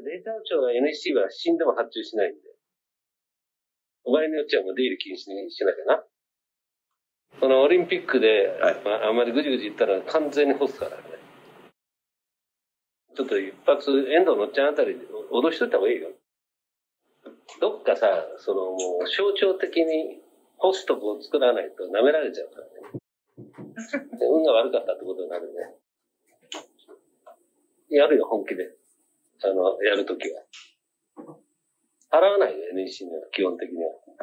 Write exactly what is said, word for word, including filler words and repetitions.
データ庁は エヌイーシー は死んでも発注しないんで。場合によっちゃもう出入り禁止にしなきゃな。そのオリンピックで、はい、まあ、あんまりぐじぐじ言ったら完全に干すからね。ちょっと一発、遠藤のっちゃんあたりで脅しといた方がいいよ。どっかさ、そのもう象徴的に干すとこを作らないと舐められちゃうからね。運が悪かったってことになるね。やるよ、本気で。あの、やるときは。払わないよ、エヌイーシー には、基本的には。